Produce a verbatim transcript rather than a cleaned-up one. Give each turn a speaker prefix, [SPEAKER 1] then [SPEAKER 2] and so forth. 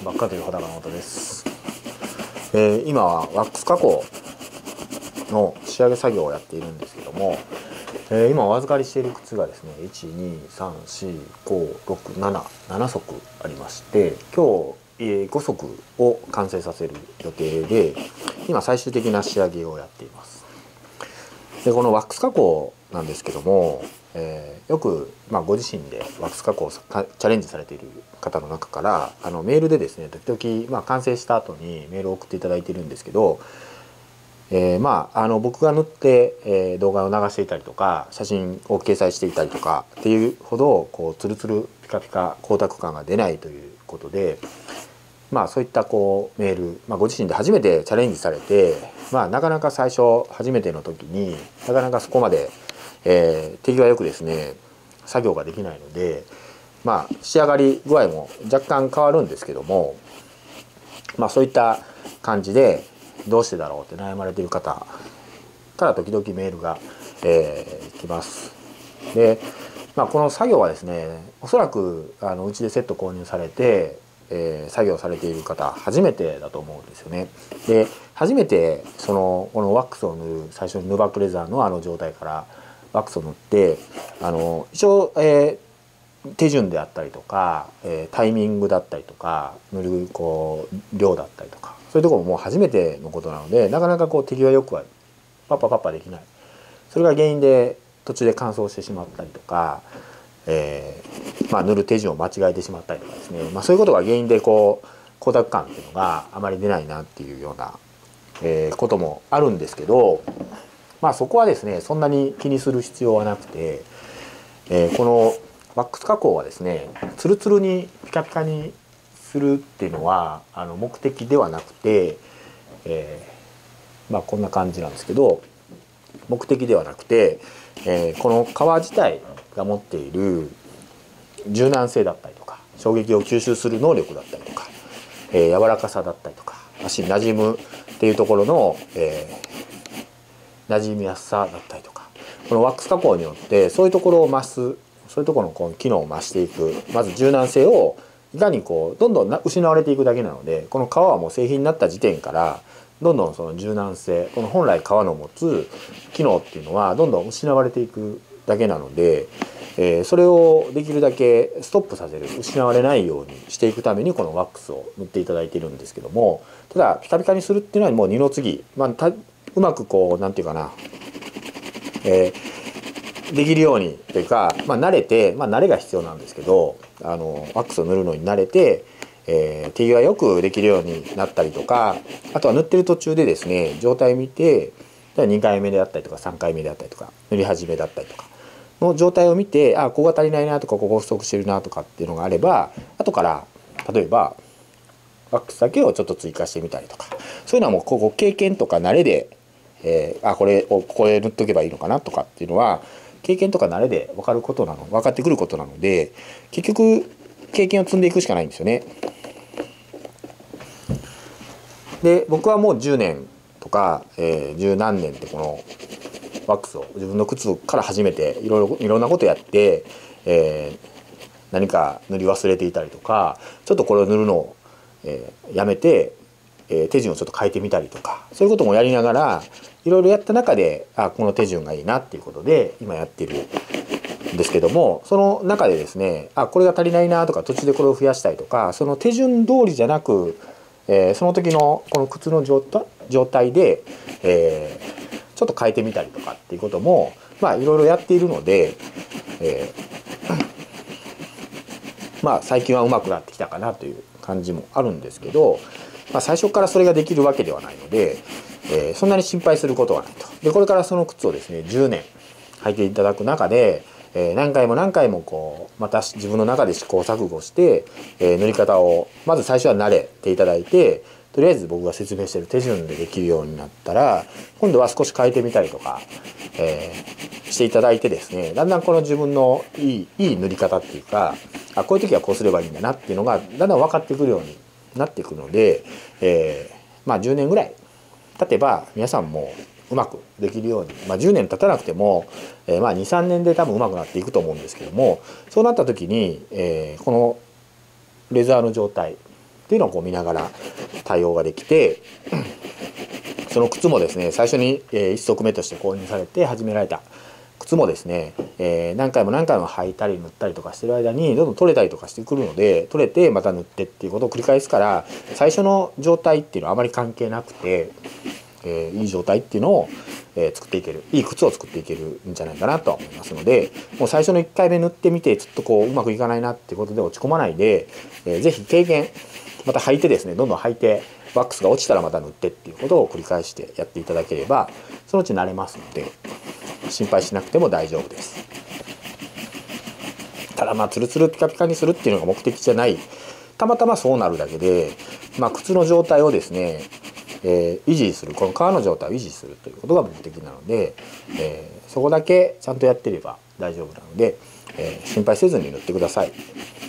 [SPEAKER 1] ばっかという穂高本です。えー、今はワックス加工の仕上げ作業をやっているんですけども、えー、今お預かりしている靴がですねいちにさんしごろくなななな足ありまして、今日、えー、ご足を完成させる予定で、今最終的な仕上げをやっています。でこのワックス加工なんですけども、えー、よく、まあ、ご自身でワックス加工をチャレンジされている方の中からあのメールでですね時々、まあ、完成した後にメールを送っていただいているんですけど、えー、まああの僕が塗って、えー、動画を流していたりとか写真を掲載していたりとかっていうほどこうツルツルピカピカ光沢感が出ないということで、まあそういったこうメール、まあ、ご自身で初めてチャレンジされて、まあなかなか最初初めての時になかなかそこまで、えー、手際よくですね作業ができないので、まあ仕上がり具合も若干変わるんですけども、まあそういった感じでどうしてだろうって悩まれている方から時々メールが、えー、来ます。で、まあ、この作業はですねおそらくあのうちでセット購入されて、えー、作業されている方初めてだと思うんですよね。で初めてそのこのワックスを塗る最初にヌバックレザーのあの状態からワックスを塗ってあの一応、えー、手順であったりとか、えー、タイミングだったりとか塗るこう量だったりとかそういうところももう初めてのことなのでなかなかこう手際よくはパッパパッパできない。それが原因で途中で乾燥してしまったりとか、えーまあ、塗る手順を間違えてしまったりとかですね、まあ、そういうことが原因でこう光沢感っていうのがあまり出ないなっていうような、えー、こともあるんですけど、まあそこはですねそんなに気にする必要はなくて、えー、このワックス加工はですねツルツルにピカピカにするっていうのはあの目的ではなくて、えー、まあこんな感じなんですけど目的ではなくて、えー、この革自体が持っている柔軟性だったりとか衝撃を吸収する能力だったりとか、えー、柔らかさだったりとか足に馴染むっていうところの、えー、馴染みやすさだったりとかこのワックス加工によってそういうところを増すそういうところのこう機能を増していくまず柔軟性をいかにこうどんどん失われていくだけなのでこの革はもう製品になった時点からどんどんその柔軟性この本来革の持つ機能っていうのはどんどん失われていくだけなので、えー、それをできるだけストップさせる失われないようにしていくためにこのワックスを塗っていただいているんですけども、ただピカピカにするっていうのはもう二の次、まあ、たうまくこうなんていうかな、えー、できるようにというか、まあ、慣れて、まあ、慣れが必要なんですけどあのワックスを塗るのに慣れてえー、手際よくできるようになったりとかあとは塗ってる途中でですね状態を見てにかいめであったりとかさんかいめであったりとか塗り始めだったりとかの状態を見てあここが足りないなとかここ不足してるなとかっていうのがあれば後から例えばワックスだけをちょっと追加してみたりとかそういうのはもうここ経験とか慣れで、えー、あこれをここで塗っとけばいいのかなとかっていうのは経験とか慣れで分かることなの分かってくることなので結局経験を積んでいくしかないんですよね。で僕はもうじゅうねんとか、えー、十何年ってこのワックスを自分の靴から始めていろいろいろんなことやって、えー、何か塗り忘れていたりとかちょっとこれを塗るのを、えー、やめて、えー、手順をちょっと変えてみたりとかそういうこともやりながらいろいろやった中であこの手順がいいなっていうことで今やってるんですけどもその中でですねあこれが足りないなとか途中でこれを増やしたいとかその手順通りじゃなくえー、その時のこの靴の状態で、えー、ちょっと変えてみたりとかっていうこともまあいろいろやっているので、えー、まあ最近はうまくなってきたかなという感じもあるんですけど、まあ、最初からそれができるわけではないので、えー、そんなに心配することはないと。でこれからその靴をですねじゅうねん履いていただく中でえー、何回も何回もこうまた自分の中で試行錯誤して、えー、塗り方をまず最初は慣れていただいてとりあえず僕が説明している手順でできるようになったら今度は少し変えてみたりとか、えー、していただいてですねだんだんこの自分のいい、いい塗り方っていうかあこういう時はこうすればいいんだなっていうのがだんだん分かってくるようになっていくので、えー、まあじゅうねんぐらい経てば皆さんもうまくできるように、まあ、じゅうねん経たなくても、えー、まあにさんねんで多分うまくなっていくと思うんですけどもそうなった時に、えー、このレザーの状態っていうのをこう見ながら対応ができて、その靴もですね最初にいっ足目として購入されて始められた靴もですね、えー、何回も何回も履いたり塗ったりとかしてる間にどんどん取れたりとかしてくるので、取れてまた塗ってっていうことを繰り返すから、最初の状態っていうのはあまり関係なくて、えー、いい状態っていうのを、えー、作っていける、いい靴を作っていけるんじゃないかなとは思いますので、もう最初のいっかいめ塗ってみてちょっとこううまくいかないなっていうことで落ち込まないで、えー、ぜひ経験また履いてですね、どんどん履いてワックスが落ちたらまた塗ってっていうことを繰り返してやっていただければそのうち慣れますので、心配しなくても大丈夫です。ただまあツルツルピカピカにするっていうのが目的じゃない、たまたまそうなるだけで、まあ、靴の状態をですね、えー、維持する、この革の状態を維持するということが目的なので、えー、そこだけちゃんとやってれば大丈夫なので、えー、心配せずに塗ってください。